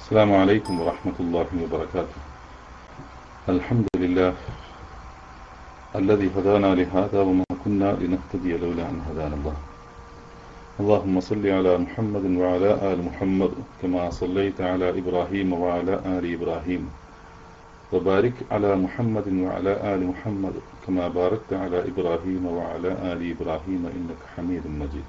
السلام عليكم ورحمة الله وبركاته. الحمد لله الذي هدانا لهذا وما كنا لنهتدي لولا أن هدانا الله. اللهم صل على محمد وعلى آل محمد كما صليت على إبراهيم وعلى آل إبراهيم، وبارك على محمد وعلى آل محمد كما باركت على إبراهيم وعلى آل إبراهيم إنك حميد مجيد.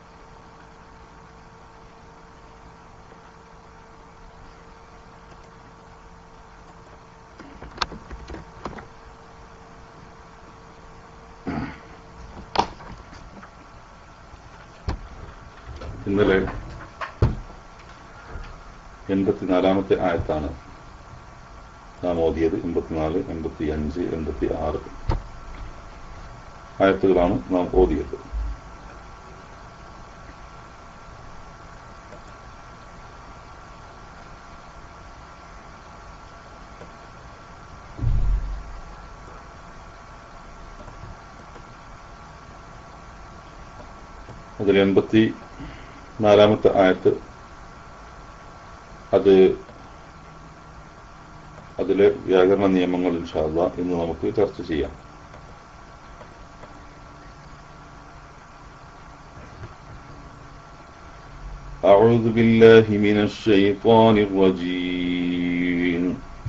ഇന്നലെ 84-ാമത്തെ ആയത്താണ് നാം ഓതിയത്. 84, 85, 86 ആയത്തുകളാണ് നാം ഓതിയത്. അതിൽ 84-ാമത്തെ ആയത്ത്, അതിലെ വ്യാകരണ നിയമങ്ങൾ ഇൻഷാ അല്ലാഹ് ഇന്ന് നമുക്ക് ചർച്ച ചെയ്യാം. أعوذ بالله من الشيطان الرجيم.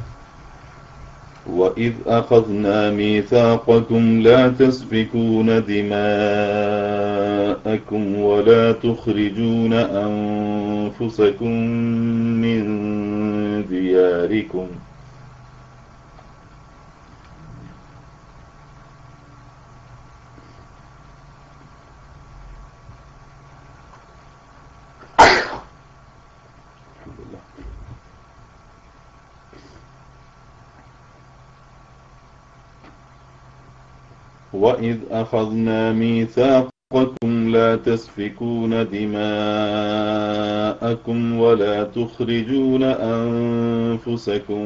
وإذ أخذنا ميثاقكم لا تسفكون دماءكم ولا تخرجون أنفسكم من دياركم وإذ أخذنا ميثاقكم لا تسفكون دماءكم ولا تخرجون أنفسكم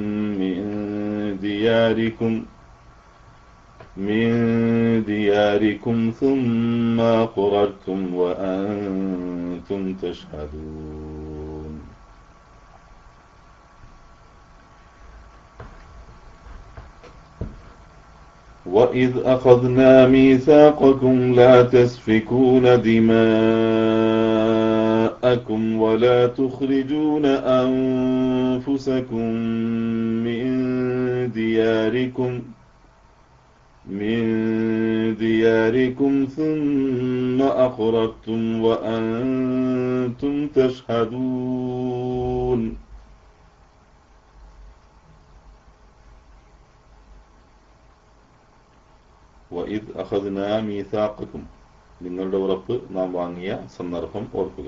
من دياركم ثم أقررتم وأنتم تشهدون. وإذ أخذنا ميثاقكم لا تسفكون دماءكم ولا تخرجون أنفسكم من دياركم ثم أقررتم وأنتم تشهدون. വഇദ് അഖദ്നാ മീസാഖക്കും, നിങ്ങളുടെ ഉറപ്പ് നാം വാങ്ങിയ സന്ദർഭം ഓർക്കുക.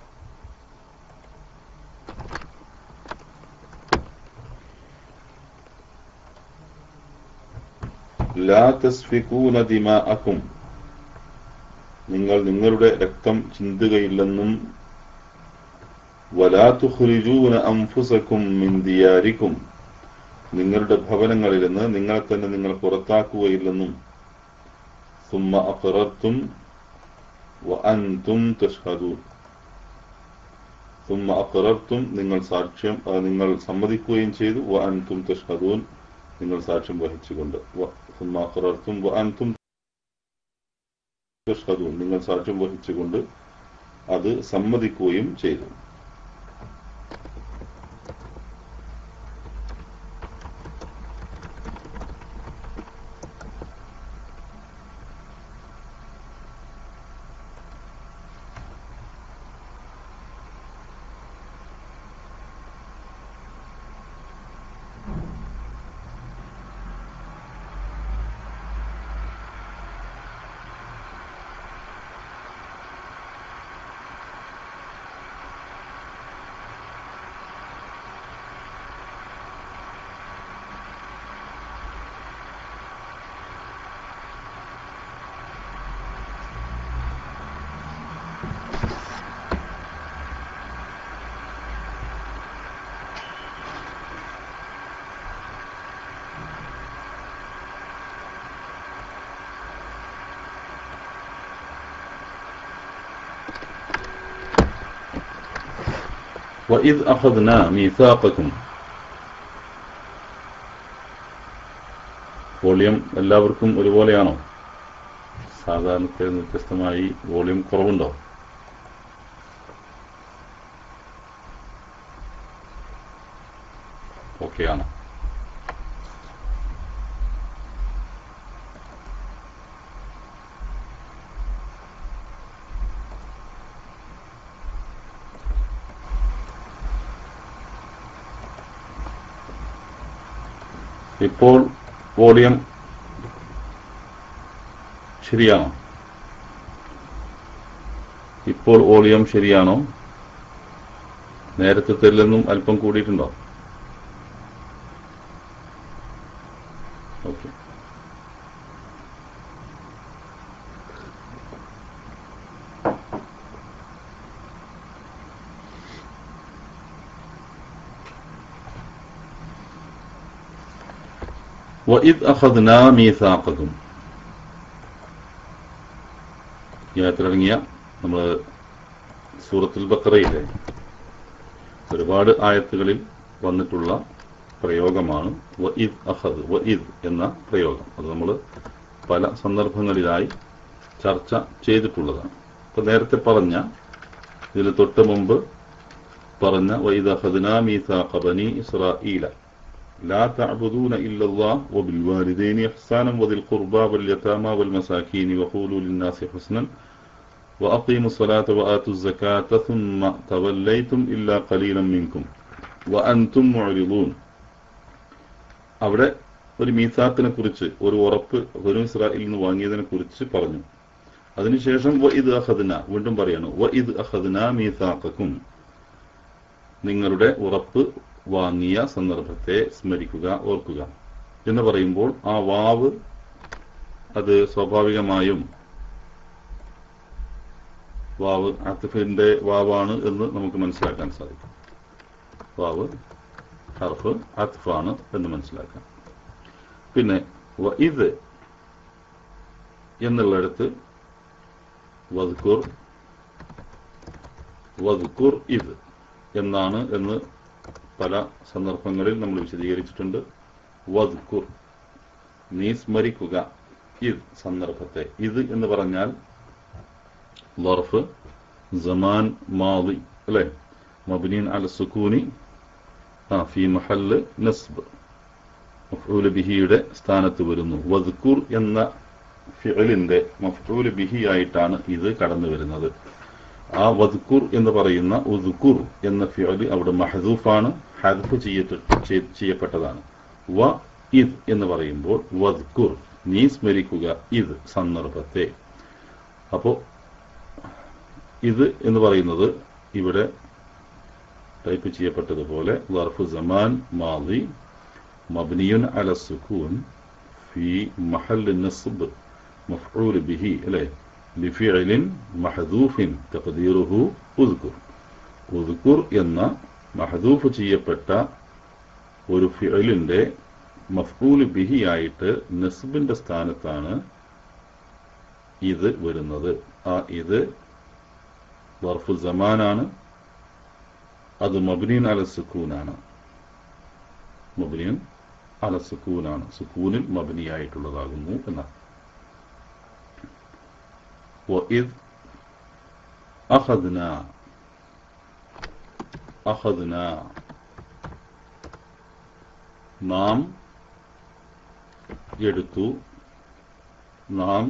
ലാ തസ്ഫികൂന ദിമാഅക്കും, നിങ്ങൾ നിങ്ങളുടെ രക്തം ചിന്തുകയില്ലെന്നും, വലാ തുഖ്രിജൂന അൻഫുസക്കും മിൻ ദിയാരിക്കും, നിങ്ങളുടെ ഭവനങ്ങളിൽ നിന്ന് നിങ്ങളെ തന്നെ നിങ്ങൾ പുറത്താക്കുകയില്ലെന്നും, ثم أقررتم وأنتم تشهدون, ثم أقررتم, നിങ്ങൾ സമ്മതിക്കുകയും ചെയ്തു, وأنتم تشهدون, നിങ്ങൾ സാക്ഷ്യം വഹിച്ചുകൊണ്ട്, ثم أقررتم وأنتم تشهدون, നിങ്ങൾ സാക്ഷ്യം വഹിച്ചുകൊണ്ട് അത് സമ്മതിക്കുകയും ചെയ്തു. وإذ أخذنا ميثاقكم. വോളിയം എല്ലാവർക്കും ഒരുപോലെയാണോ? സാധാരണത്തിൽ വ്യത്യസ്തമായി വോളിയം കുറവുണ്ടോ? ഓക്കെയാണ്. ഇപ്പോൾ വോളിയം ശരിയാണോ? ഇപ്പോൾ വോളിയം ശരിയാണോ? നേരത്തെ നിന്നും അല്പം കൂടിയിട്ടുണ്ടോ? ഓക്കെ. وَإِذْ أَخَذْنَا مِيثَاقَكُمْ. ഈ ആയത്തിലിറങ്ങിയ നമ്മൾ സൂറത്തുൽ ബഖറയിലെ ഒരുപാട് ആയത്തുകളിൽ വന്നിട്ടുള്ള പ്രയോഗമാണ് വഇദ് അഖദ്, വഇദ് എന്ന പ്രയോഗം. അത് നമ്മൾ പല സന്ദർഭങ്ങളിലായി ചർച്ച ചെയ്തിട്ടുള്ളതാണ്. ഇപ്പൊ നേരത്തെ പറഞ്ഞ ഇതിന് തൊട്ട് മുമ്പ് പറഞ്ഞ വഇദ് അഖദ്നാ മീസാഖ ബനീ ഇസ്രായീല لا تعبدون إلا الله وبالوالدين إحسانا وذي القربى واليتامى والمساكين وقولوا للناس حسنا وأقيموا الصلاة وآتوا الزكاة ثم توليتم إلا قليلا منكم وأنتم معرضون. അവിടെ ഒരു മീസാഖിനെ കുറിച്ച്, ഒരു ഉറപ്പ് ബനൂ ഇസ്രായേലിൽ നിന്ന് വാങ്ങിയതിനെ കുറിച്ച് പറഞ്ഞു. അതിനുശേഷം വഇദ് അഖദ്ന, വീണ്ടും പറയാണ് വഇദ് അഖദ്ന മീസാഖക്കും, നിങ്ങളുടെ ഉറപ്പ് വാങ്ങിയ സന്ദർഭത്തെ സ്മരിക്കുക, ഓർക്കുക എന്ന് പറയുമ്പോൾ ആ വാവ് അത് സ്വാഭാവികമായും വാവ് അത്ഫിന്റെ വാവാണ് എന്ന് നമുക്ക് മനസ്സിലാക്കാൻ സാധിക്കും. വാവ് ഹർഫ് അത്ഫാണ് എന്ന് മനസ്സിലാക്കാം. പിന്നെ വഇദ് എന്നുള്ളിടത്ത് വദ്കുർ ഇദ് എന്നാണ് എന്ന് പല സന്ദർഭങ്ങളിൽ നമ്മൾ വിശദീകരിച്ചിട്ടുണ്ട്. വദ്കുർ, നീ സ്മരിക്കുക, ഇത് സന്ദർഭത്തെ. ഇത് എന്ന് പറഞ്ഞാൽ ളർഫ് സമാൻ മാദി അല്ലേ, മബ്നിൻ അല സുകൂനി ഫീ മഹല്ല് നസ്ബ്, മഫ്ഊൽ ബിഹിയുടെ സ്ഥാനത്ത് വരുന്നു. വദ്കുർ എന്ന ഫിഅലിന്റെ മഫ്ഊൽ ബിഹി ആയിട്ടാണ് ഇത് കടന്നു വരുന്നത്. ആ വദ്കുർ എന്ന് പറയുന്ന ഉദ്കുർ എന്ന ഫിഅല് അവിടെ മഹ്ദൂഫാണ്, ഹദ്ഫ് ചെയ്യപ്പെട്ടതാണ്. വ ഇദ് എന്ന് പറയുമ്പോൾ വദ്കുർ, നീ സ്മരിക്കുക, ഇത് സന്ദർഭത്തെ. അപ്പോ ഇത് എന്ന് പറയുന്നത് ഇവിടെ ടൈപ്പ് ചെയ്യപ്പെട്ടതുപോലെ ളർഫ് സമാൻ മാദി മബ്നിയുൻ അല സുകൂൻ ഫീ മഹല്ല് നസ്ബ് മഫ്ഊൽ ബിഹി അല്ലേ, ലിഫിഅലിൻ മഹ്ദൂഫിൻ തഖ്ദീറുഹു ഉദ്കുർ. ഉദ്കുർ എന്ന മഹ്ദൂഫ് ചെയ്യപ്പെട്ട ഒരു ഫിഅലിന്റെ മഫ്ഊൽ ബിഹി ആയിട്ട് നസ്ബിന്റെ സ്ഥാനത്താണ് ഇത് വരുന്നത്. ആ ഇത് ളർഫു സമാനാണ്, അത് മബ്നിൻ അല സുകൂനാണ്, മബ്നിൻ അല സുകൂനാണ്, സുകൂനിൽ മബ്നിയായിട്ടുള്ളതാകുന്നു എന്നാണ്. وإذ أخذنا നാം എടുത്തു, നാം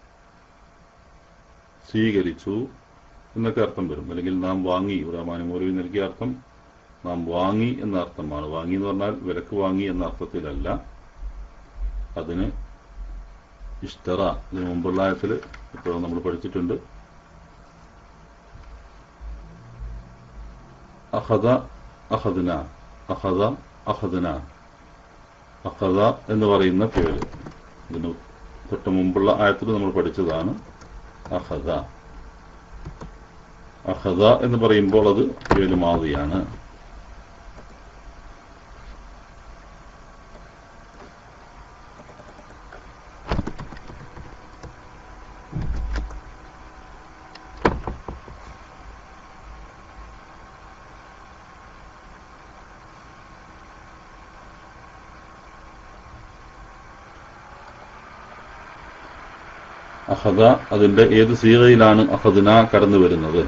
സ്വീകരിച്ചു എന്നൊക്കെ അർത്ഥം വരും. അല്ലെങ്കിൽ നാം വാങ്ങി, റഹ്മാനി മൗലവി നൽകിയ അർത്ഥം നാം വാങ്ങി എന്ന അർത്ഥമാണ്. വാങ്ങി എന്ന് പറഞ്ഞാൽ വിലക്ക് വാങ്ങി എന്ന അർത്ഥത്തിലല്ല. അതിന് ഇഷ്തറ, ഇതിന് മുമ്പുള്ള ആയത്തിൽ ഇപ്പോൾ നമ്മൾ പഠിച്ചിട്ടുണ്ട്. അഖദ അഖദ്ന, അഖദ അഖദ്ന, അഖദ എന്ന് പറയുന്ന പേര് ഇതിന് തൊട്ട് മുമ്പുള്ള ആയത്തിൽ നമ്മൾ പഠിച്ചതാണ്. അഖദ, അഖദ എന്ന് പറയുമ്പോൾ അത് പേര് മാദിയാണ്. അഖദ അതിന്റെ ഏത് സീഗയിലാണ് അഖദ്ന കടന്നു വരുന്നത്?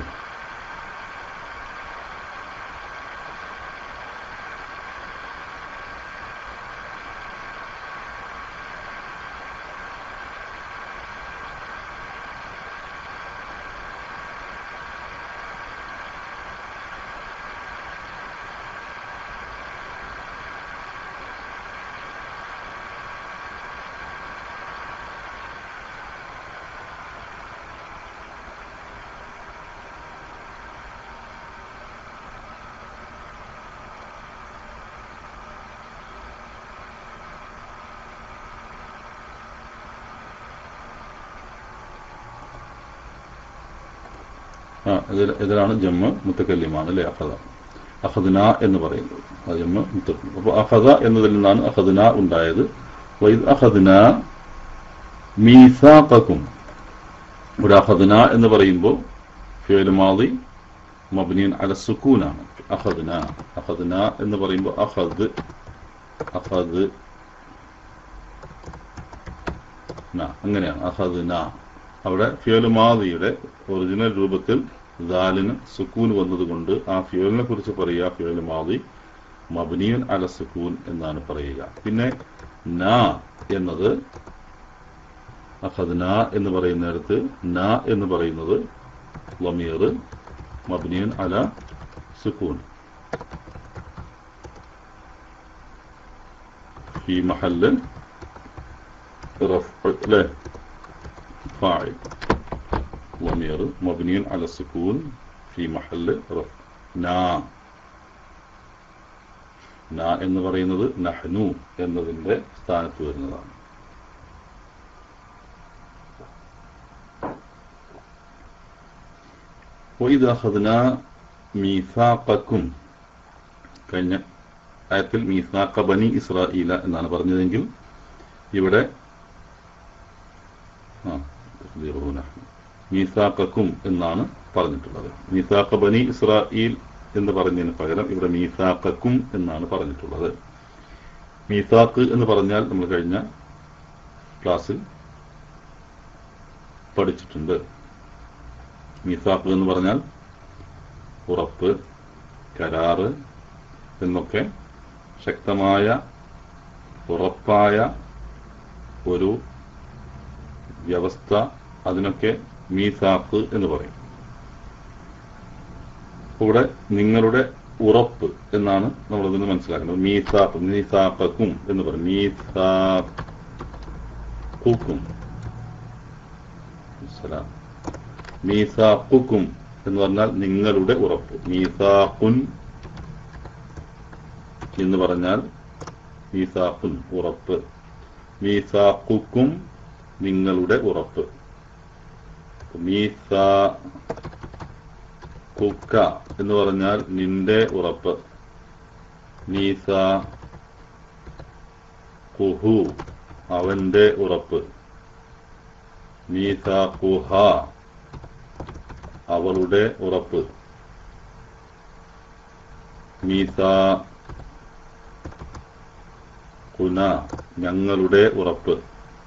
ഇതിലാണ് ജമ്മ മുത്തക്കല്ലിമാണ് അല്ലെ? അഖദ, അഖദ്ന എന്ന് പറയുന്നത് അത് ജമ്മ മുത്തക്കല്ലിം. അപ്പൊ അഖദ എന്നതിൽ നിന്നാണ് അഖദ്ന ഉണ്ടായത്. വഇദ് അഖദ്ന മീസാഖക്കും. ഇവിടെ അഖദ്ന എന്ന് പറയുമ്പോൾ ഫിഅൽ മാദി മബ്നിൻ അല സുകൂനാണ്. അഖദ്ന, അഖദ്ന എന്ന് പറയുമ്പോൾ അഖദ്, അഖദ് അങ്ങനെയാണ് അഖദ്ന. അവിടെ ഫിഅൽ മാദിയുടെ ഒറിജിനൽ രൂപത്തിൽ ദാലിന് സുക്കൂൻ വന്നതുകൊണ്ട് ആ ഫിഅലിനെ കുറിച്ച് പറയുക ഫിഅൽ മാദി മബ്നിയുൻ അല സുക്കൂൻ എന്നാണ് പറയുക. പിന്നെ ന എന്നത് അഖദ്ന എന്ന് പറയുന്നിടത്ത് ന എന്ന് പറയുന്നത് ളമീർ മബ്നിയുൻ അല സുക്കൂൻ ഫി മഹല്ല് റഫ്അ ലെ ഫാഇൽ. ضمير مبني على السكون في محل رفع. ന എന്ന് പറയുന്നത് നഹ്നു എന്നതിന്റെ സ്ഥാനത്ത് വരുന്നതാണ്. وإذا أخذنا ميثاقكم കഴിഞ്ഞ ആയത്തിൽ മീസാഖ ബനി ഇസ്രായീല എന്നാണ് പറഞ്ഞതെങ്കിൽ ഇവിടെ മീസാഖക്കും എന്നാണ് പറഞ്ഞിട്ടുള്ളത്. മീസാഖ ബനി ഇസ്രായീൽ എന്ന് പറഞ്ഞതിന് പകരം ഇവിടെ മീസാഖക്കും എന്നാണ് പറഞ്ഞിട്ടുള്ളത്. മീസാഖ് എന്ന് പറഞ്ഞാൽ നമ്മൾ കഴിഞ്ഞ ക്ലാസ്സിൽ പഠിച്ചിട്ടുണ്ട്. മീസാഖ് എന്ന് പറഞ്ഞാൽ ഉറപ്പ്, കരാറ് എന്നൊക്കെ ശക്തമായ ഉറപ്പായ ഒരു വ്യവസ്ഥ, അതിനൊക്കെ മീസാഖ് എന്ന് പറയും. ഇവിടെ നിങ്ങളുടെ ഉറപ്പ് എന്നാണ് നമ്മളതിന് മനസ്സിലാക്കുന്നത്. മീസാഖ്, മീസാഖക്കും എന്ന് പറയും. മീസാഖുക്കും, മീസാഖുക്കും എന്ന് പറഞ്ഞാൽ നിങ്ങളുടെ ഉറപ്പ്. മീസാഖുൻ എന്ന് പറഞ്ഞാൽ മീസാഖുൻ ഉറപ്പ്. മീസാഖുക്കും നിങ്ങളുടെ ഉറപ്പ്. മീസാഖുക എന്ന് പറഞ്ഞാൽ നിന്റെ ഉറപ്പ്. മീസാഖുഹു അവന്റെ ഉറപ്പ്. മീസാഖുഹ അവളുടെ ഉറപ്പ്. മീസാഖുന ഞങ്ങളുടെ ഉറപ്പ്.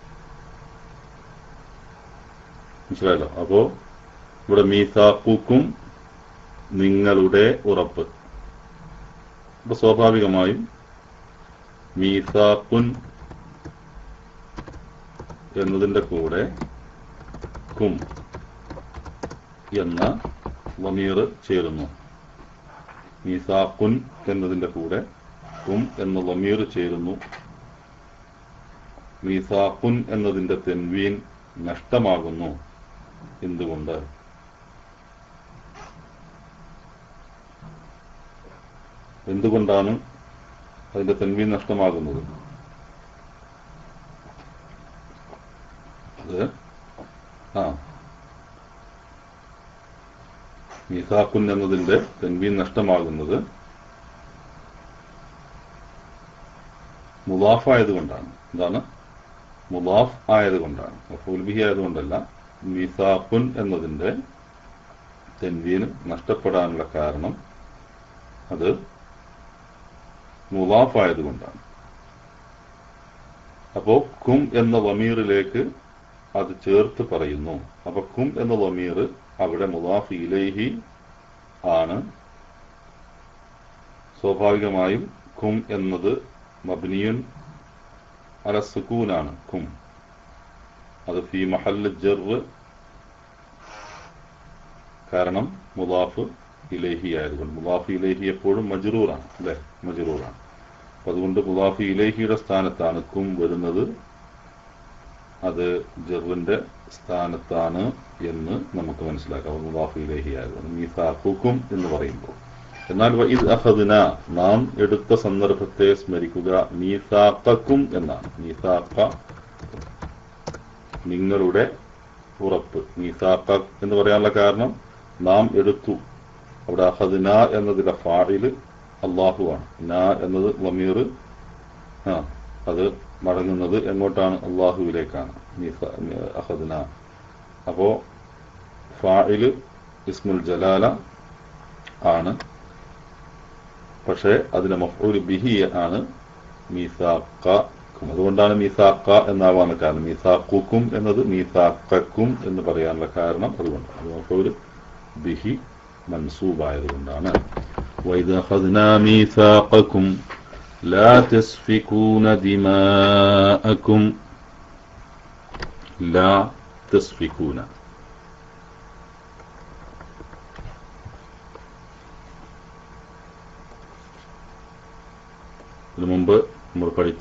മനസ്സിലായല്ലോ? അപ്പോ ഇവിടെ മീസാഖുക്കും നിങ്ങളുടെ ഉറപ്പ്. അപ്പൊ സ്വാഭാവികമായും മീസാഖുൻ എന്നതിന്റെ കൂടെ കും എന്ന ളമീർ ചേരുന്നു. മീസാഖുൻ എന്നതിന്റെ കൂടെ കും എന്ന ളമീർ ചേരുന്നു. മീസാഖുൻ എന്നതിന്റെ തൻവീൻ നഷ്ടമാകുന്നു. എന്തുകൊണ്ട്? എന്തുകൊണ്ടാണ് അതിന്റെ തൻവീൻ നഷ്ടമാകുന്നത്? അത് മീസാഖുൻ എന്നതിന്റെ തൻവീൻ നഷ്ടമാകുന്നത് മുദാഫ് ആയതുകൊണ്ടാണ്. എന്താണ്? മുദാഫ് ആയതുകൊണ്ടാണ്, മഫ്ഊൽ ബിഹി ആയതുകൊണ്ടല്ല. മീസാഖുൻ എന്നതിന്റെ തൻവീൻ നഷ്ടപ്പെടാനുള്ള കാരണം അത് മുദാഫ് ആയതുകൊണ്ടാണ്. അപ്പോ കും എന്ന ളമീറിലേക്ക് അത് ചേർത്ത് പറയുന്നു. അപ്പൊ കും എന്ന ളമീർ അവിടെ മുളാഫ് ഇലൈഹി ആണ്. സ്വാഭാവികമായും കും എന്നത് മബ്നിയുൻ അല സുകൂനാണ്. കും അത് ഫി മഹല്ല് ജർറ്, കാരണം മുളാഫ് ഇലൈഹി ആയതുകൊണ്ട്. മുളാഫ് ഇലൈഹി എപ്പോഴും മജ്റൂറാണ്, അല്ലെ? മജ്റൂറാണ്. അപ്പൊ അതുകൊണ്ട് മുളാഫ് ഇലൈഹിയുടെ സ്ഥാനത്താണ് കും വരുന്നത്. അത് ജർറിന്റെ സ്ഥാനത്താണ് എന്ന് നമുക്ക് മനസ്സിലാക്കാം. മുളാഫ് ഇലൈഹി ആയതുകൊണ്ട് മീസാഖുക്കും എന്ന് പറയുമ്പോൾ. എന്നാൽ വഇദ് അഖദ്ന, നാം എടുത്ത സന്ദർഭത്തെ സ്മരിക്കുക. മീസാഖക്കും എന്നാണ്. മീസാഖ നിങ്ങളുടെ ഉറപ്പ്. മീസാഖ എന്ന് പറയാനുള്ള കാരണം നാം എടുത്തു. അവിടെ അഖദ്ന എന്നതിലെ ഫാഇല് അല്ലാഹുവാണ്. നാ എന്നത് ളമീർ, അത് മടങ്ങുന്നത് എങ്ങോട്ടാണ്? അല്ലാഹുവിലേക്കാണ്. അഖദ്ന. അപ്പോ ഫാഇല് ഇസ്മുൽ ജലാല ആണ്, പക്ഷേ അതിന്റെ മഫ്ഊൽ ബിഹി ആണ് മീസാഖക്കും. അതുകൊണ്ടാണ് മീസാഖ എന്നാവാൻ കാരണം. മീസാഖുക്കും എന്നത് മീസാഖക്കും എന്ന് പറയാനുള്ള കാരണം അതുകൊണ്ട്. അത് മഫ്ഊൽ ബിഹി മൻസൂബായതുകൊണ്ടാണ്. വഇദ് അഖദ്നാ മീസാഖക്കും ലാ തസ്ഫികൂന ദിമാഅക്കും. ലാ തസ്ഫികൂന, ഇതിനു മുമ്പ് നമ്മൾ പഠിച്ച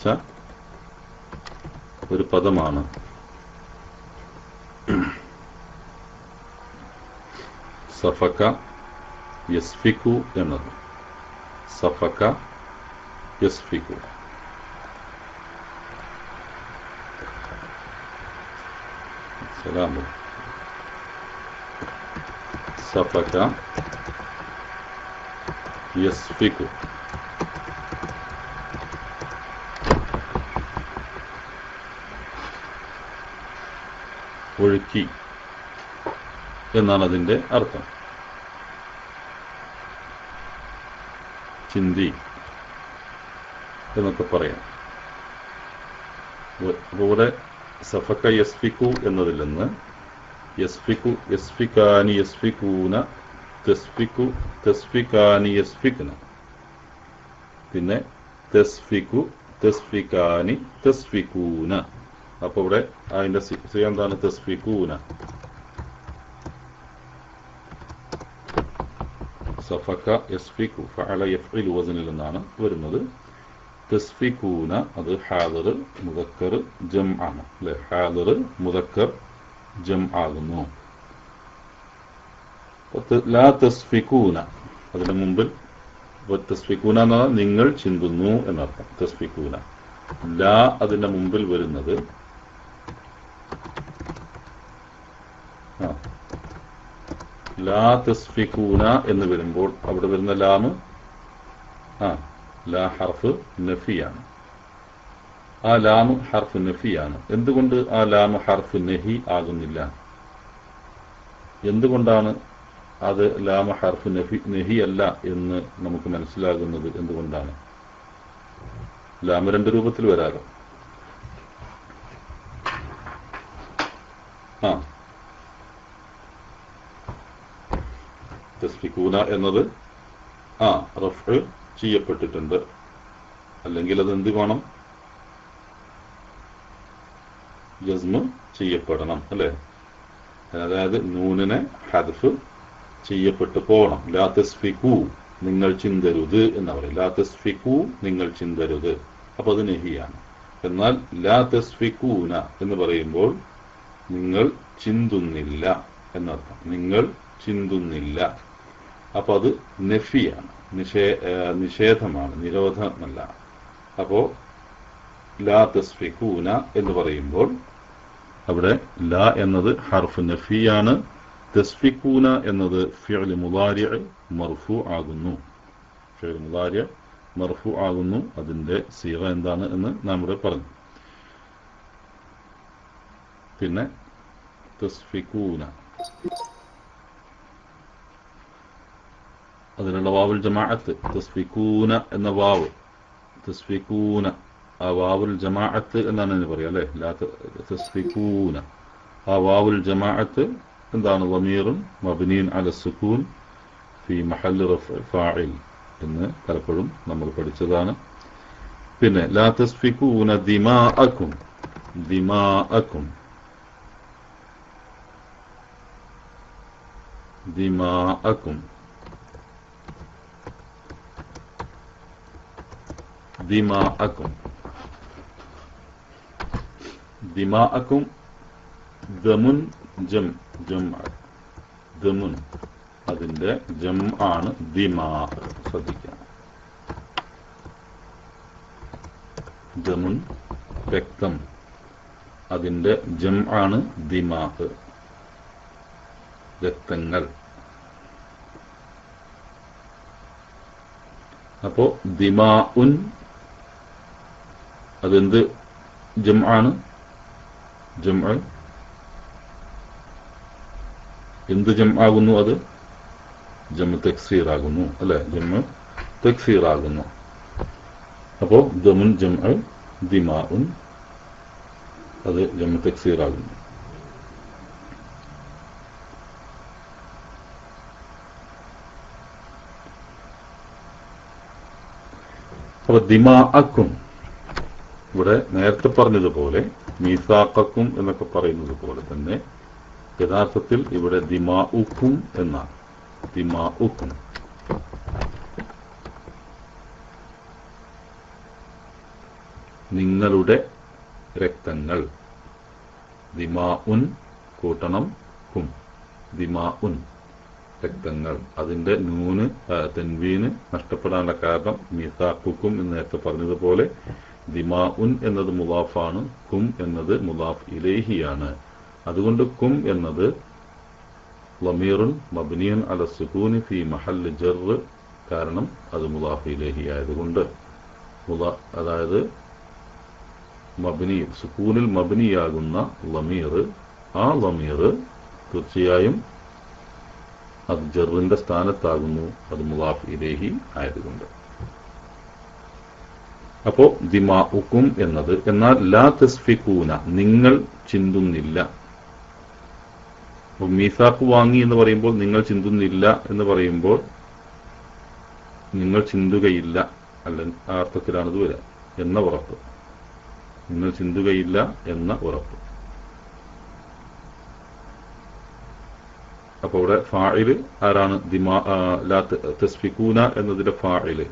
ഒരു പദമാണ്. സഫക യസ്ഫികു എന്നത്. സഫക യസ്ഫികു. സലാമു. സഫക യസ്ഫികു. ഒഴുക്കി എന്നാണ് അതിന്റെ അർത്ഥം. ചിന്തി എന്നൊക്കെ പറയാം. ഇവിടെ സഫക യസ്ഫികു എന്നതിൽ നിന്ന് യസ്ഫികു, യസ്ഫികാനി, യസ്ഫികൂന, തസ്ഫികു, തസ്ഫികാനി, യസ്ഫിക്ന, പിന്നെ തസ്ഫികു, തസ്ഫികാനി, തസ്ഫികൂന. അപ്പൊ ഇവിടെ അതിന്റെ എന്താണ്? തസ്ഫികൂന. സഫക യസ്ഫികു ഫഅല യഫ്ഇലു വസ്നിൽ നിന്നാണ് വരുന്നത്. തസ്ഫികൂന അത് ഹാദിർ മുദക്കർ ജം ആണ്, അല്ലെ? ഹാദിർ മുദക്കർ ജം ആകുന്നു. ലാ തസ്ഫികൂന അതിന്റെ മുമ്പിൽ തസ്ഫികൂന എന്ന് പറഞ്ഞാൽ നിങ്ങൾ ചിന്തുന്നു എന്നർത്ഥം. തസ്ഫികൂന. ലാ അതിന്റെ മുമ്പിൽ വരുന്നത് ലാ തസ്ഫികൂന എന്ന് വരുമ്പോൾ അവിടെ വരുന്ന ലാമ് ലാ ഹർഫ് നഫിയാണ്. ആ ലാമ് ഹർഫ് നഫിയാണ്. എന്തുകൊണ്ട് ആ ലാമ് ഹർഫ് നഹി ആകുന്നില്ല? എന്തുകൊണ്ടാണ് അത് ലാമ ഹർഫ് നഹി അല്ല എന്ന് നമുക്ക് മനസ്സിലാകുന്നത്? എന്തുകൊണ്ടാണ്? ലാമ് രണ്ട് രൂപത്തിൽ വരാലോ. തസ്ഫികൂന എന്നത് റഫ്ഉ ചെയ്യപ്പെട്ടിട്ടുണ്ട്. അല്ലെങ്കിൽ അത് എന്ത് വേണം? ജസ്മ് ചെയ്യപ്പെടണം, അല്ലെ? അതായത് നൂനിനെ ഹദ്ഫ് ചെയ്യപ്പെട്ടു പോകണം. ലാ തസ്ഫികു നിങ്ങൾ ചിന്തരുത് എന്ന് പറയും. ലാ തസ്ഫികു നിങ്ങൾ ചിന്തരുത്. അപ്പൊ അത് നഹിയാണ്. എന്നാൽ ലാ തസ്ഫികൂന എന്ന് പറയുമ്പോൾ നിങ്ങൾ ചിന്തുന്നില്ല എന്നർത്ഥം. നിങ്ങൾ ചിന്തുന്നില്ല. അപ്പൊ അത് നഫിയാണ്, നിഷേധമാണ്, നിരോധമല്ല. അപ്പോ ലാ തസ്ഫികൂന എന്ന് പറയുമ്പോൾ അവിടെ ലാ എന്നത് ഹർഫ് നഫിയാണ്. തസ്ഫികൂന എന്നത് ഫിഅൽ മുദാരിഅ് മർഫൂ ആകുന്നു. ഫിഅൽ മുദാരിഅ് മർഫൂ ആകുന്നു. അതിന്റെ സീഗ എന്താണ് എന്ന് നാം ഇവിടെ പറഞ്ഞു. പിന്നെ തസ്ഫികൂന അതിലുള്ള വാവുൽ ജമാഅത്ത്. തസ്ഫികൂന എന്ന വാവ്, തസ്ഫികൂന ആ വാവുൽ ജമാഅത്ത് എന്നാണ് ഇതിന് പറയാം, അല്ലെ? ലാ തസ്ഫികൂന ആ വാവുൽ ജമാഅത്ത് എന്താണ്? ളമീറുൻ മബ്നിയുൻ അല സുകൂൻ ഫി മഹല്ലി റഫ്ഇ ഫാഇൽ എന്ന് പലപ്പോഴും നമ്മൾ പഠിച്ചതാണ്. പിന്നെ ലാ തസ്ഫികൂന ദിമാഅക്കും, ദിമാഅക്കും, ദിമാഅക്കും, ദിമാഅക്കും, ദിമാഅക്കും ദമുൻ ജം, ദമുൻ അതിന്റെ ജം ആണ് ദിമാ. ശ്രദ്ധിക്കാം, ദമുൻ രക്തം, അതിന്റെ ജം ആണ് ദിമാ, രക്തങ്ങൾ. അപ്പോ ദിമാ ഉൻ അതെന്ത് ജം ആണ്? ജം എന്ത് ജം ആകുന്നു? അത് ജം തക്സീർ ആകുന്നു അല്ലെ? ജം തക്സീർ ആകുന്നു. അപ്പോ ദമുൻ ജം ദിമാ ഉൻ അത് ജം തക്സീർ ആകുന്നു. അപ്പൊ ദിമാഅക്കും ഇവിടെ നേരത്തെ പറഞ്ഞതുപോലെ മീസാഖക്കും എന്നൊക്കെ പറയുന്നത് പോലെ തന്നെ യഥാർത്ഥത്തിൽ ഇവിടെ ദിമാഉക്കും എന്നാണ്. ദിമാഉക്കും നിങ്ങളുടെ രക്തങ്ങൾ. ദിമാഉൻ കൂട്ടണം കും, ദിമാഉൻ രക്തങ്ങൾ. അതിന്റെ നൂന് തൻവീന് നഷ്ടപ്പെടാനുള്ള കാരണം മീസാഖുക്കും എന്ന് നേരത്തെ പറഞ്ഞതുപോലെ ദിമാഉൻ എന്നത് മുദാഫാണ്, കും എന്നത് മുദാഫ് ഇലൈഹിയാണ്. അതുകൊണ്ട് കും എന്നത് ളമീറുൻ മബ്നിയുൻ അല സുകൂനി ഫി മഹല്ലി ജർറ്, കാരണം അത് മുദാഫ് ഇലൈഹി ആയതുകൊണ്ട്, അതായത് മബ്നി സുകൂനിൽ മബ്നിയാകുന്ന ലമീർ, ആ ലമീർ തീർച്ചയായും അത് ജറിന്റെ സ്ഥാനത്താകുന്നു, അത് മുദാഫ് ഇലൈഹി ആയതുകൊണ്ട്. അപ്പോ ദിമാഉക്കും എന്നത്, എന്നാൽ ലാ തസ്ഫികൂന നിങ്ങൾ ചിന്തുന്നില്ല. മീസാഖ് വാങ്ങി എന്ന് പറയുമ്പോൾ നിങ്ങൾ ചിന്തുന്നില്ല എന്ന് പറയുമ്പോൾ നിങ്ങൾ ചിന്തുകയില്ല അല്ല, ആ അർത്ഥത്തിലാണിത് വരിക എന്ന ഉറപ്പ്. നിങ്ങൾ ചിന്തുകയില്ല എന്ന ഉറപ്പ്. അപ്പൊ ഇവിടെ ഫാഇല് ആരാണ്? ലാ തസ്ഫികൂന എന്നതിന്റെ ഫാഇല്,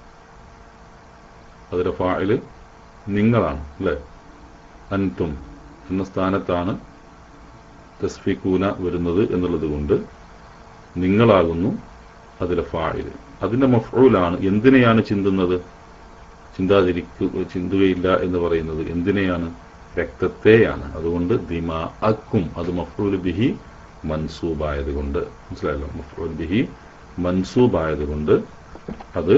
അതിന്റെ ഫാഇല് നിങ്ങളാണ് അല്ലെ? അൻതും എന്ന സ്ഥാനത്താണ് തസ്ഫികൂന വരുന്നത് എന്നുള്ളത് കൊണ്ട് നിങ്ങളാകുന്നു അതിലെ ഫാഇല്. അതിന്റെ മഫ്ഊലാണ്. എന്തിനെയാണ് ചിന്തുന്നത്? ചിന്തുകയില്ല എന്ന് പറയുന്നത് എന്തിനെയാണ്? രക്തത്തെയാണ്. അതുകൊണ്ട് ദിമാഅക്കും അത് മഫ്ഊൽ ബിഹി മൻസൂബായതുകൊണ്ട്, മനസ്സിലായല്ലോ? മഫ്ഊൽ ബിഹി മൻസൂബായതുകൊണ്ട് അത്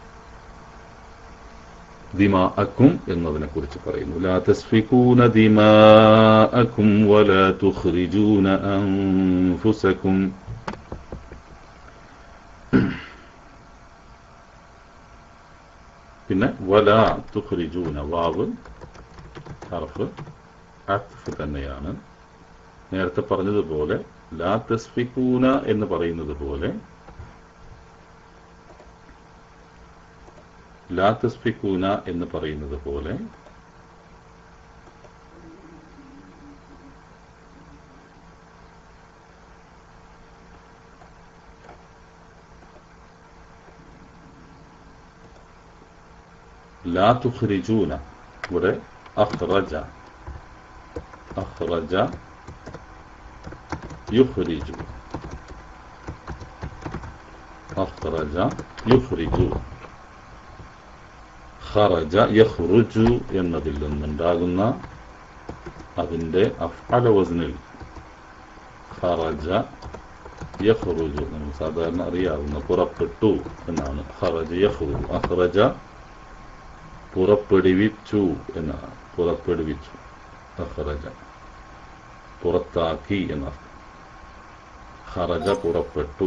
ദിമാഅക്കും എന്നതിനെ കുറിച്ച് പറയുന്നു. ലാ തസ്ഫികൂന ദിമാഅക്കും വലാ തുഖ്രിജൂന അൻഫുസക്കും. പിന്നെ വലാ തുഖ്രിജൂന, വാവ് ഹർഫ് അത്ഫ് തന്നെയാണ്. നേരത്തെ പറഞ്ഞതുപോലെ ലാ തസ്ഫികൂന എന്ന് പറയുന്നത് പോലെ ലാ തസ്ഫികൂന എന്ന് പറയുന്നത് പോലെ ലാ തുഖ്രിജൂന ഇവിടെ അഖ്റജ, അഖ്റജ യുഖ്രിജു, അഖ്റജ യുഖ്രിജു, ഖറജ യഖ്റുജു എന്നതിൽ നിന്നുണ്ടാകുന്ന അതിന്റെ അഫ്അല വസ്നിൽ ഖറജ യഖ്റുജു നമ്മൾ സാധാരണ അറിയാവുന്ന പുറപ്പെട്ടു എന്നാണ്. ഖറജ യഖ്റുജു, അഖ്റജ പുറപ്പെടുവിച്ചു എന്നാണ്. പുറപ്പെടുവിച്ചു, അഖ്റജ പുറത്താക്കി എന്നർത്ഥം. ഖറജ പുറപ്പെട്ടു,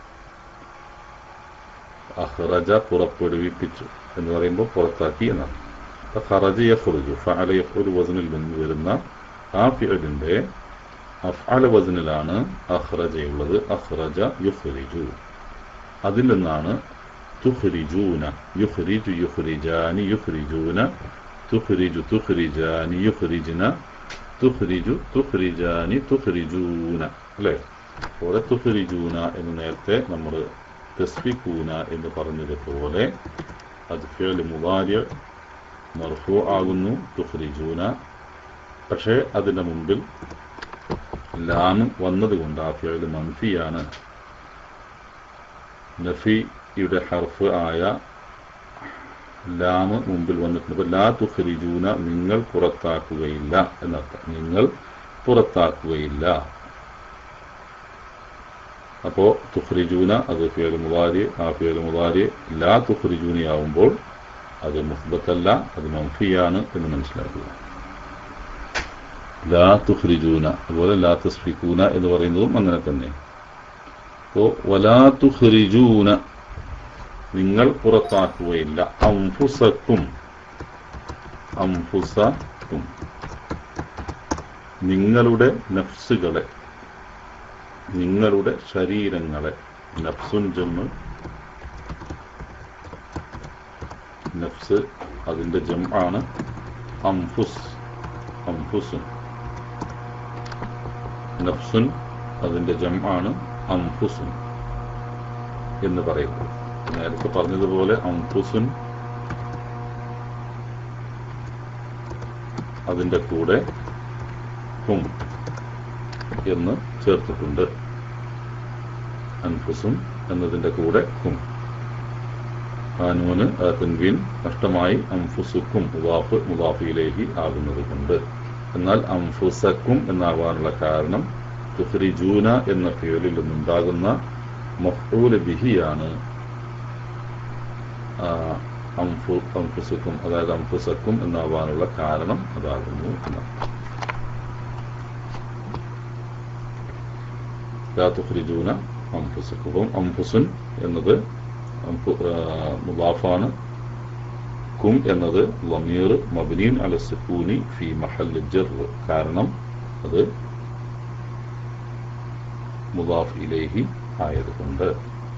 അഖ്റജ പുറപ്പെടുവിപ്പിച്ചു എന്ന് പറയുമ്പോൾ പുറത്താക്കി എന്നാണ്. ഖറജ യഖ്റുജു, ഫഅല യഫ്ഉലു വസ്നിൽ നിന്ന് വരുന്ന ആ ഫിഅലിന്റെ അഫ്അല വസ്നിലാണ് അഖ്റജയുള്ളത്. അഖ്റജ യുഖ്രിജു. അതിൽ നിന്നാണ് തുഖ്രിജൂന, യുഖ്രിജു യുഖ്രിജാനി യുഖ്രിജൂന, തുഖ്രിജു തുഖ്രിജാനി യുഖ്രിജ്ന, തുഖ്രിജു തുഖ്രിജാനി തുഖ്രിജൂന. അല്ലേ? അതുപോലെ തുഖ്രിജൂന എന്ന് നേരത്തെ നമ്മൾ തസ്ബിഖൂന എന്ന് പറഞ്ഞതുപോലെ അത് ഫിഅൽ മുദാരി മർഫൂ ആകുന്നു, തുഖ്രിജൂന. പക്ഷേ അതിൻ്റെ മുമ്പിൽ ലാം വന്നതുകൊണ്ട് ആ ഫിഅൽ മൻഫിയാണ്. നഫിയുടെ ഹർഫ് ആയ ലാം മുമ്പിൽ വന്നിട്ടുണ്ട്. അപ്പോൾ ലാ തുഖ്രിജൂന, നിങ്ങൾ പുറത്താക്കുകയില്ല എന്നർത്ഥം. നിങ്ങൾ പുറത്താക്കുകയില്ല. അപ്പോൾ തുഖ്രിജൂന അത് ഫിഅൽ മുദാരി, ആ ഫിഅൽ മുദാരി ലാ തുഖ്രിജൂനയാവുമ്പോൾ അത് മുസ്ബത്തല്ല, അത് മൻഫിയാണ് എന്ന് മനസ്സിലാക്കുക. ലാ തുഖ്രിജൂന, അതുപോലെ ലാ തസ്ഫിഖൂന എന്ന് പറയുന്നതും അങ്ങനെ തന്നെ. അപ്പോൾ വലാ തുഖ്രിജൂന, നിങ്ങൾ പുറത്താക്കുകയില്ല. അൻഫുസക്കും, അൻഫുസക്കും, നിങ്ങളുടെ നഫ്സുകളെ, നിങ്ങളുടെ ശരീരങ്ങളെ. നഫ്സുൻ ജംഅ്, നഫ്സ് അതിൻ്റെ ജംആണ് അൻഫുസ്, അൻഫുസുൻ. നഫ്സുൻ അതിൻ്റെ ജംആണ് അൻഫുസുൻ എന്ന് പറയുന്നത്. നേരത്തെ പറഞ്ഞതുപോലെ അൻഫുസുൻ അതിൻ്റെ കൂടെ ഹും എന്ന് ചേർത്തിട്ടുണ്ട്. അൻഫുസും എന്നതിൻ്റെ കൂടെ ഹും. ആനൂന് തൻവീൻ നഷ്ടമായി അൻഫുസുക്കും മുദാഫ് മുദാഫിയിലേക്ക് ആകുന്നത് കൊണ്ട്. എന്നാൽ അൻഫുസക്കും എന്നാകാനുള്ള കാരണം തുഖ്രിജൂന എന്ന ഫിഅലിൽ നിന്നുണ്ടാകുന്ന മഫ്ഊൽ ബിഹിയാണ് അൻഫുസുക്കും, അതായത് അൻഫുസക്കും എന്നാവാനുള്ള കാരണം അതാകുന്നു എന്നാണ്. ലാ തുഖ്രിജൂന അൻഫുസക്കും. അൻഫുസുൻ എന്നത് മുദാഫാണ്. കും എന്നത് ളമീർ മബ്നിയുൻ അല സുകൂനി ഫി മഹല്ലി ജർ, കാരണം അത് മുദാഫ് ഇലൈഹി ആയതുകൊണ്ട്.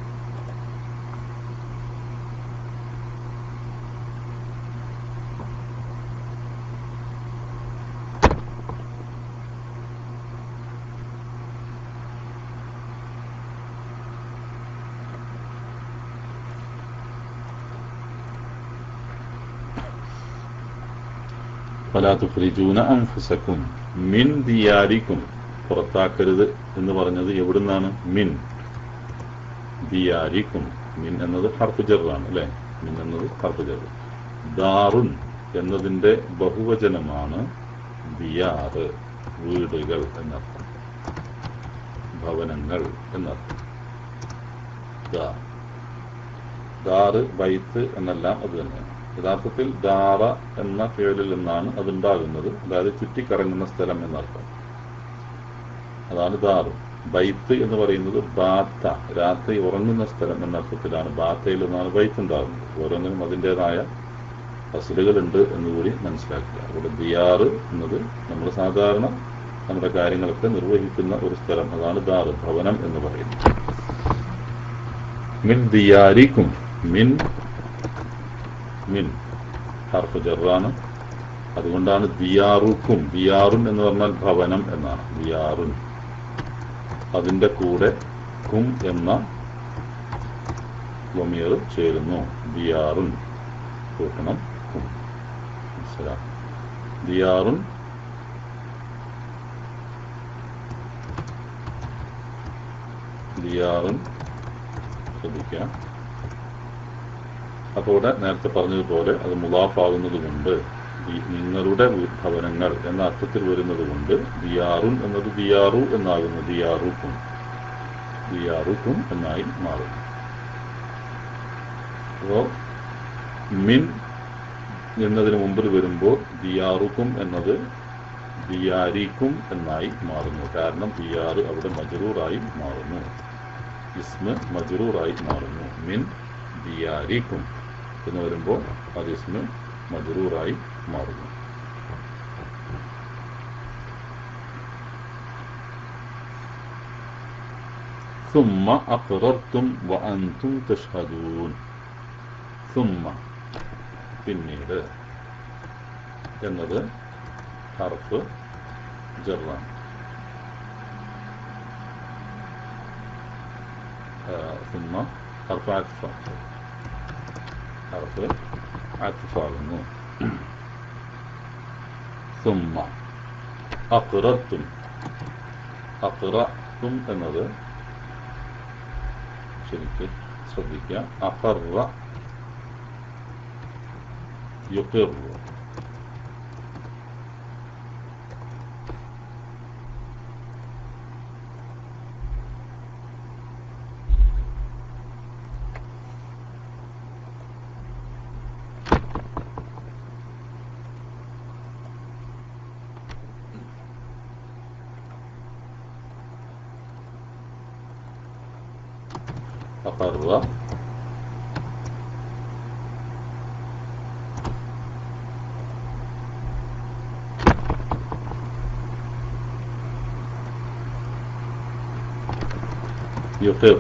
ഫലാ തുഖ്രിജൂന അൻഫുസക്കും മിൻ ദിയാരിക്കും, പുറത്താക്കരുത് എന്ന് പറഞ്ഞത് എവിടുന്നാണ്? മിൻ ദിയാരിക്കും. മിൻ എന്നത് ഹർഫ് ജറാണ് അല്ലേ? മിൻ എന്നത് ഹർഫ് ജർ. ദാറുൻ എന്നതിൻ്റെ ബഹുവചനമാണ് ദിയാറ്, വീടുകൾ എന്നർത്ഥം, ഭവനങ്ങൾ എന്നർത്ഥം. ദാറ് ബൈത്ത് എന്നെല്ലാം അത് തന്നെയാണ്. യഥാർത്ഥത്തിൽ ദാറ എന്ന ഫിഅലിൽ നിന്നാണ് അതുണ്ടാകുന്നത്, അതായത് ചുറ്റിക്കറങ്ങുന്ന സ്ഥലം എന്നർത്ഥം. അതാണ് ദാറ്. ബൈത്ത് എന്ന് പറയുന്നത് ബാത്ത, രാത്രി ഉറങ്ങുന്ന സ്ഥലം എന്നർത്ഥത്തിലാണ്. ബാത്തയിൽ നിന്നാണ് ബൈത്ത് ഉണ്ടാകുന്നത്. ഓരോന്നിനും അതിൻ്റെതായ ഫസലുകളുണ്ട് എന്നുകൂടി മനസ്സിലാക്കുക. അവിടെ ദിയാറ് എന്നത് നമ്മൾ സാധാരണ നമ്മുടെ കാര്യങ്ങളൊക്കെ നിർവഹിക്കുന്ന ഒരു സ്ഥലം, അതാണ് ദാറ്, ഭവനം എന്ന് പറയുന്നത്. മിൻ ദിയാരിക്കും, മിൻ മിൻ ഹർഫ് ജറാണ്, അതുകൊണ്ടാണ് ദിയാറുക്കും. ദിയാറുൻ എന്ന് പറഞ്ഞാൽ ഭവനം എന്നാണ്. ദിയാറുൻ അതിൻ്റെ കൂടെ കും എന്ന ളമീർ ചേരുന്നു. ദിയാറുൻ കൂട്ടണം കും. ദിയാറുൻ ദിയാറുൻ ശ്രദ്ധിക്കുക. അപ്പോൾ ഇവിടെ നേരത്തെ പറഞ്ഞതുപോലെ അത് മുദാഫാകുന്നത് കൊണ്ട്, നിങ്ങളുടെ ഭവനങ്ങൾ എന്ന അർത്ഥത്തിൽ വരുന്നത് കൊണ്ട് ദിയാറുൻ എന്നത് ദിയാറു എന്നാകുന്നു. ദിയാറുക്കും, ദിയാറുക്കും എന്നായി മാറും. അപ്പോൾ മിൻ എന്നതിന് മുമ്പിൽ വരുമ്പോൾ ദിയാറുക്കും എന്നത് ദിയാരിക്കും എന്നായി മാറുന്നു. കാരണം ദിയാറ് അവിടെ മജ്റൂറായി മാറുന്നു, ഇസ്മ മജ്റൂറായി മാറുന്നു. മിൻ ദിയാരിക്കും എന്ന് വരുമ്പോൾ അത് ഇസ്മ മജ്റൂറായി മാറുന്നു. ثم أقررتم وأنتم تشهدون. ثم പിന്നീട് എന്നത് ഹർഫ് ജറാണ്. ثم ഹർഫ് അത്ഫാണ്. ഹർഫ് അത്ഫാകുന്നു. ثم أقررتم. أقرأتم എന്നത് ശരിക്കും ശ്രദ്ധിക്കുക. അഖറ യുഖിറു. أقر يقر.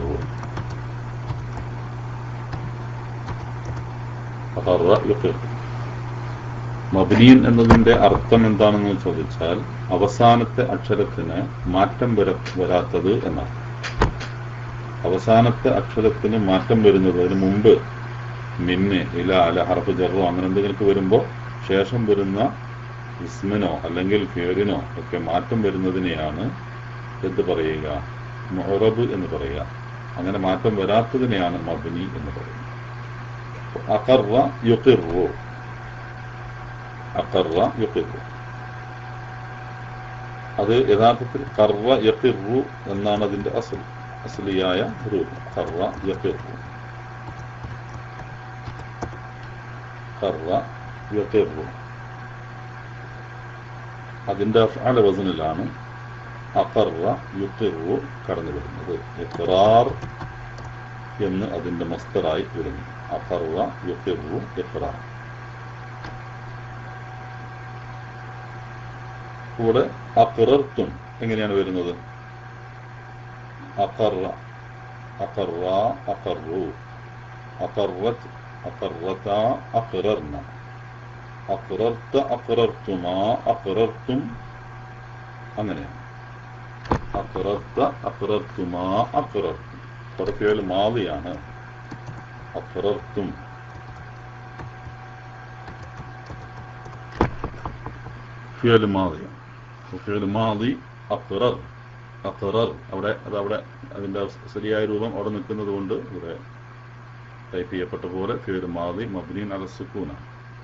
أقر يقر. മബ്നിയൻ എന്നതിന്റെ അർത്ഥം എന്താണെന്ന് ചോദിച്ചാൽ അവസാനത്തെ അക്ഷരത്തിന് മാറ്റം വരാത്തത് എന്നാണ്. അവസാനത്തെ അക്ഷരത്തിന് മാറ്റം വരുന്നത്, അതിന് മുമ്പ് മിന്ന്, ഇല, അല, ഹർഫ് ജറോ അങ്ങനെ എന്തെങ്കിലും വരുമ്പോൾ ശേഷം വരുന്ന ഇസ്മിനോ അല്ലെങ്കിൽ ഫിഅലിനോ ഒക്കെ മാറ്റം വരുന്നതിനെയാണ് എന്ത് പറയുക? മുഅറബ് എന്ന് പറയുക. അങ്ങനെ മാറ്റം വരാത്തതിനെയാണ് മബ്നി എന്ന് പറയുന്നത്. അഖറ യുഖിറു. അഖറ യുഖിറു. അത് യഥാർത്ഥത്തിൽ ഖറ യഖിറു എന്നാണ് അതിന്റെ അസ്ലിയായ രൂപം. ഖറ യഖിറു. ഖറ യഖിറു. അതിന്റെ അഫ്അൽ വസനിലാണ് അഖറ യുഖിറു കടന്നു വരുന്നത്. ഇഖ്റാർ എന്ന് അതിന്റെ മസ്ദറായി വരുന്നു. അഖറ യുഖിറു ഇഖ്റാർ. കൂടെ അഖറർതും എങ്ങനെയാണ് വരുന്നത്? അഖറ, അഖറ, അഖറു, അഖറത്, അഖറത, അഖറർന, അഖറർത, അഖറർതുമാ, അഖറർതും. അങ്ങനെയാണ്. അഖറർത, അഖറർതുമാ, അഖറർതും. ഫിഅൽ മാദിയാണ്. അഖറർതും. ഫിഅൽ മാദിയാണ്. ഫിഅൽ മാദി അഖറർ. അഖറർ അവിടെ അതിന്റെ ശരിയായ രൂപം അവിടെ നിൽക്കുന്നത് കൊണ്ട് ഇവിടെ ടൈപ്പ് ചെയ്യപ്പെട്ട പോലെ ഫിഅൽ മാദി മബ്നിൻ അല സുക്കൂനാണ്.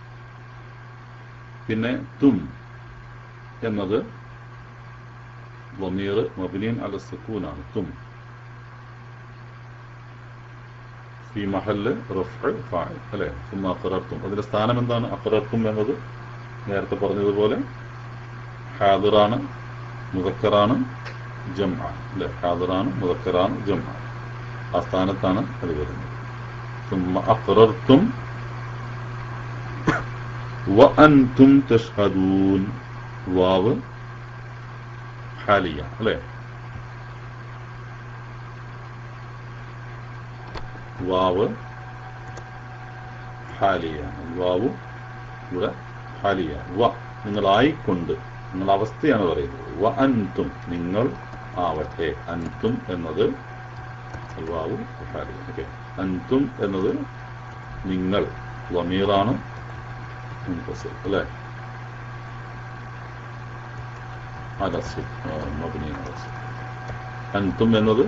പിന്നെ തും എന്നത് ളമീർ മബ്നിൻ അല സുക്കൂനാണ്. തും ഫീ മഹല്ല് റഫ്ഉ ഫാഇൽ അല്ലേ? സുമ്മ അഖറർതും. അതിന്റെ സ്ഥാനം എന്താണ്? അഖറർതും എന്നത് നേരത്തെ പറഞ്ഞതുപോലെ ഹാദിറാണ്, മുദക്കറാണ്, ജംആണ് അല്ലേ? ഹാദിറാണ്, മുദക്കറാണ്, ജംആണ്. ആ സ്ഥാനത്താണ് അത് വരുന്നത്. സുമ്മ അഖറർതും വഅൻതും തഷ്ഹദൂൻ. വാവ് ഹാലിയ അല്ലേ? വാവ് ഹാലിയാണ്. വാവ് ഇവിടെ ഹാലിയ. വ നിങ്ങളായിക്കൊണ്ട്, നിങ്ങൾ അവസ്ഥയാണ് പറയുന്നത്. വ അൻതും നിങ്ങൾ ആവട്ടെ. അൻതും എന്നത് വാവ് ഹാലിയ. ഓക്കെ. അൻതും എന്നത് നിങ്ങൾ ളമീറാണ് മുൻഫസിൽ അല്ലേ? അലസിൽ മബ്നി അലസിൽ. അൻതും എന്നത്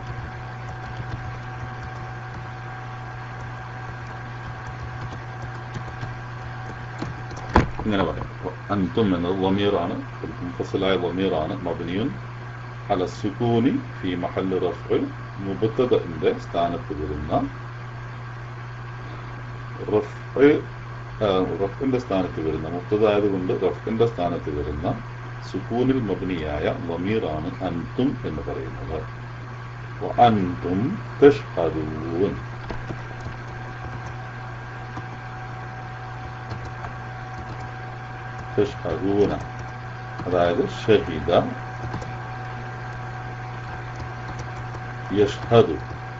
ഇങ്ങനെ പറയാം. അൻതും എന്നത് ളമീറാണ്, മുൻഫസിലായ ളമീറാണ്. മബ്നിയുൻ അല സുകൂനി ഫീ മഹല്ല് റഫ്ഇൽ. മുബ്തദഇന്റെ സ്ഥാനത്ത് വരുന്ന റഫ്ഇന്റെ സ്ഥാനത്ത് വരുന്ന, മുബ്തദ ആയതുകൊണ്ട് റഫ്ഇന്റെ സ്ഥാനത്ത് വരുന്ന സുകൂനിൽ മബ്നിയായ ളമീറാണ് അൻതും എന്ന് പറയുന്നത്. വഅൻതും തഷ്ഹദൂൻ. തഷ്ഹദൂന അതായത് ഷഹിദ യഷ്ഹദു.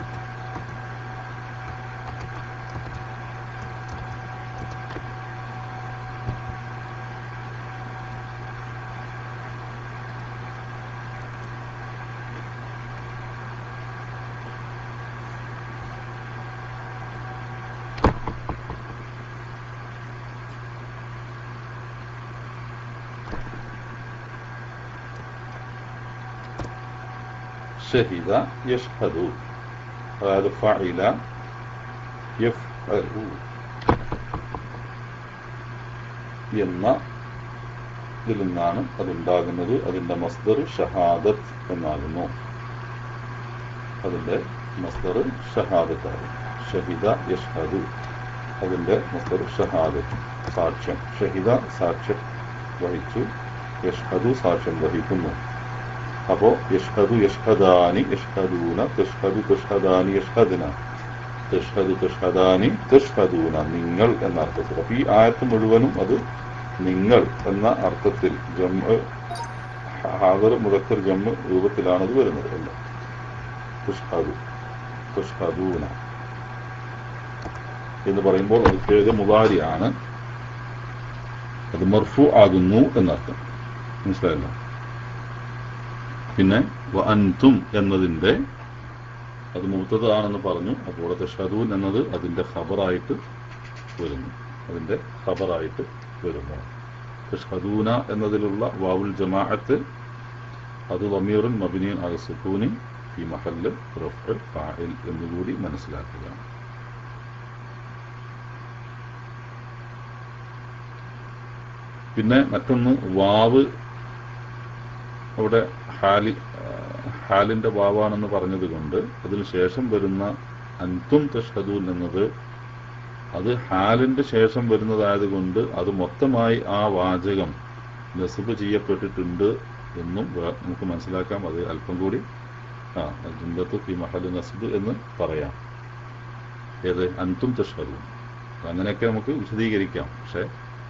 ഷഹിദ യഷ്ഹദു, അതായത് ഫഇല യഫ്അലു എന്ന ഇതിൽ നിന്നാണ് അതുണ്ടാകുന്നത്. അതിന്റെ മസ്ദർ ഷഹാദത്ത് എന്നാകുന്നു. അതിന്റെ മസ്ദർ ഷഹാദത്താണ്. ഷഹിദ യഷ്ഹദു, അതിന്റെ മസ്ദർ ഷഹാദത്ത്, സാക്ഷ്യം. ഷഹിദ സാക്ഷ്യം വഹിച്ചു, യഷ്ഹദു സാക്ഷ്യം വഹിക്കുന്നു. അപ്പോ യഷ്ഹദു യഷ്ഹദാനി യഷ്ഹദൂന, തഷ്ഹദു തഷ്ഹദാനി യഷ്ഹദന, തഷ്ഹദു തഷ്ഹദാനി തഷ്ഹദൂന, നിങ്ങൾ എന്ന അർത്ഥത്തിൽ. അപ്പൊ ഈ ആയത്ത് മുഴുവനും അത് നിങ്ങൾ എന്ന അർത്ഥത്തിൽ ജംഅ് ഹാദർ മുദക്കർ ജംഅ് രൂപത്തിലാണ് അത് വരുന്നത്. അല്ല, തഷ്ഹദു തഷ്ഹദൂന എന്ന് പറയുമ്പോൾ അത് ഫിഅ്ൽ മുദാരിഅാണ്, അത് മർഫൂ ആകുന്നു എന്നർത്ഥം. മനസ്സിലായല്ലോ? പിന്നെ വഅൻതും എന്നതിന്റെ അത് മുബ്തദാണെന്ന് പറഞ്ഞു. അപ്പോൾ തഷ്ഹദൂൻ എന്നത് അതിന്റെ ഖബറായിട്ട് വരുന്നു. അതിന്റെ ഖബറായിട്ട് വരുന്നു. തഷ്ഹദൂന എന്നതിലുള്ള വാവുൽ ജമാഅത്ത് അത് ളമീറുൻ മബ്നിയുൻ അല സുകൂനി ഫീ മഹല്ല് റഫ്ഉ ഫാഇൽ എന്നുകൂടി മനസ്സിലാക്കുക. പിന്നെ മറ്റൊന്ന് വാവ് അവിടെ ഹാലിന്റെ വാവാണെന്ന് പറഞ്ഞത് കൊണ്ട് അതിന് ശേഷം വരുന്ന അൻതും തഷ്ഹദൂൻ എന്നത് അത് ഹാലിന്റെ ശേഷം വരുന്നതായതുകൊണ്ട് അത് മൊത്തമായി ആ വാചകം നസ്ബ് ചെയ്യപ്പെട്ടിട്ടുണ്ട് എന്നും നമുക്ക് മനസ്സിലാക്കാം. അത് അല്പം കൂടി ജുംലത്തു ഫീ മഹല്ലി നസ്ബ് എന്ന് പറയാം. ഏത് അൻതും തഷ്ഹദൂൻ, അങ്ങനെയൊക്കെ നമുക്ക് വിശദീകരിക്കാം. പക്ഷെ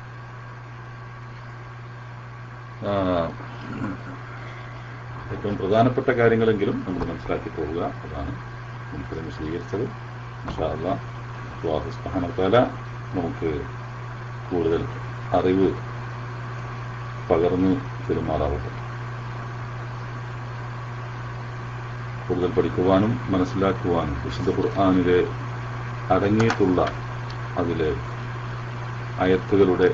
ഏറ്റവും പ്രധാനപ്പെട്ട കാര്യങ്ങളെങ്കിലും നമ്മൾ മനസ്സിലാക്കി പോവുക. അതാണ് നമുക്കിത് വിശദീകരിച്ചത്. ഇൻഷാ അല്ലാഹ് അല്ലാഹു സുബ്ഹാനഹു വ തആല നമുക്ക് കൂടുതൽ അറിവ് പകർന്നു പെരുമാറാവട്ടെ. കൂടുതൽ പഠിക്കുവാനും മനസ്സിലാക്കുവാനും വിശുദ്ധ ഖുർആനിലെ അടങ്ങിയിട്ടുള്ള അതിലെ ആയത്തുകളുടെ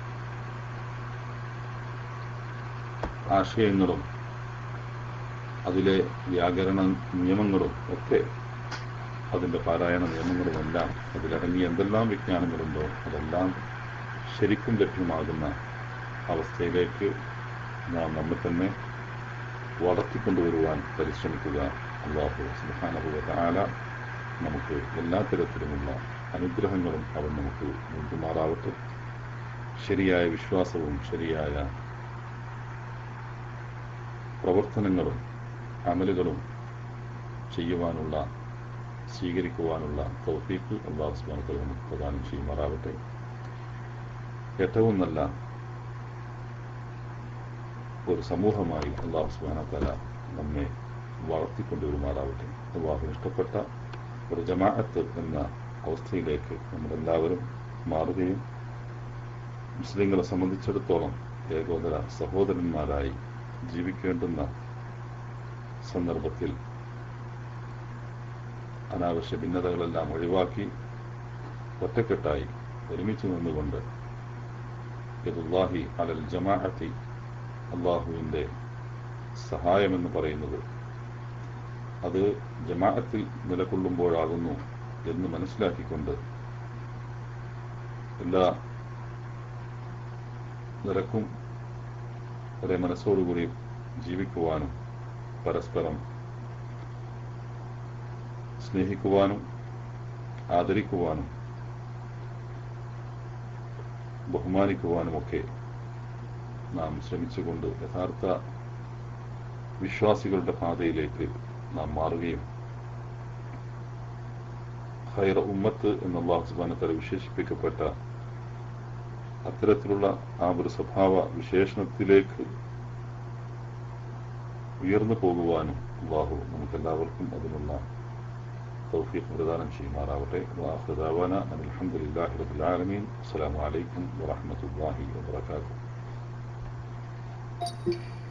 ആശയങ്ങളും അതിലെ വ്യാകരണ നിയമങ്ങളും ഒക്കെ, അതിൻ്റെ പാരായണ നിയമങ്ങളുമെല്ലാം അതിലടങ്ങി എന്തെല്ലാം വിജ്ഞാനങ്ങളുണ്ടോ അതെല്ലാം ശരിക്കും ലഭ്യമാകുന്ന അവസ്ഥയിലേക്ക് നാം നമ്മെ തന്നെ വളർത്തിക്കൊണ്ടുവരുവാൻ പരിശ്രമിക്കുക. അല്ലാഹു സുബ്ഹാനഹു വ തആല നമുക്ക് എല്ലാ തരത്തിലുമുള്ള അനുഗ്രഹങ്ങളും അവൻ നമുക്ക് നൽകുമാറാവട്ടെ. ശരിയായ വിശ്വാസവും ശരിയായ പ്രവർത്തനങ്ങളും അമലുകളും ചെയ്യുവാനുള്ള സ്വീകരിക്കുവാനുള്ള തൗഫീഖ് അല്ലാഹു സുബ്ഹാനഹു വ തആല നമുക്ക് പ്രദാനം ചെയ്യുമാറാവട്ടെ. ഏറ്റവും നല്ല ഒരു സമൂഹമായി അല്ലാഹു സുബ്ഹാനഹു വ തആല നമ്മെ വളർത്തിക്കൊണ്ടുവരുമാറാവട്ടെ. അല്ലാഹു ഇഷ്ടപ്പെട്ട ഒരു ജമാഅത്ത് എന്ന അവസ്ഥയിലേക്ക് നമ്മളെല്ലാവരും മാറുകയും മുസ്ലിങ്ങളെ സംബന്ധിച്ചിടത്തോളം ഏകോദര സഹോദരന്മാരായി ജീവിക്കേണ്ടുന്ന സന്ദർഭത്തിൽ അനാവശ്യ ഭിന്നതകളെല്ലാം ഒഴിവാക്കി ഒറ്റക്കെട്ടായി ഒരുമിച്ച് നിന്നുകൊണ്ട് യദുല്ലാഹി അലൽ ജമാഅത്തി, അള്ളാഹുവിൻ്റെ സഹായമെന്ന് പറയുന്നത് അത് ജമാഅത്തിൽ നിലകൊള്ളുമ്പോഴാകുന്നു എന്ന് മനസ്സിലാക്കിക്കൊണ്ട് എല്ലാ നിരക്കും ഒരേ മനസ്സോടുകൂടി ജീവിക്കുവാനും പരസ്പരം സ്നേഹിക്കുവാനും ആദരിക്കുവാനും ബഹുമാനിക്കുവാനുമൊക്കെ നാം ശ്രമിച്ചുകൊണ്ട് യഥാർത്ഥ വിശ്വാസികളുടെ പാതയിലേക്ക് നാം മാറുകയും ഖൈറ ഉമ്മത്ത് എന്ന് അല്ലാഹു സുബ്ഹാനഹു വ തആല വിശേഷിപ്പിക്കപ്പെട്ട അത്തരത്തിലുള്ള ആ ഒരു സ്വഭാവ വിശേഷണത്തിലേക്ക് ഉയർന്നു പോകുവാനും അള്ളാഹു നമുക്കെല്ലാവർക്കും അതിനുള്ള തൗഫീഖ് പ്രദാനം ചെയ്യുമാറാവട്ടെ. വആഖിറു ദഅവാനാ അൽഹംദുലില്ലാഹി റബ്ബിൽ ആലമീൻ. അസ്സലാമു അലൈക്കും വറഹ്മത്തുള്ളാഹി വബറകാതുഹു.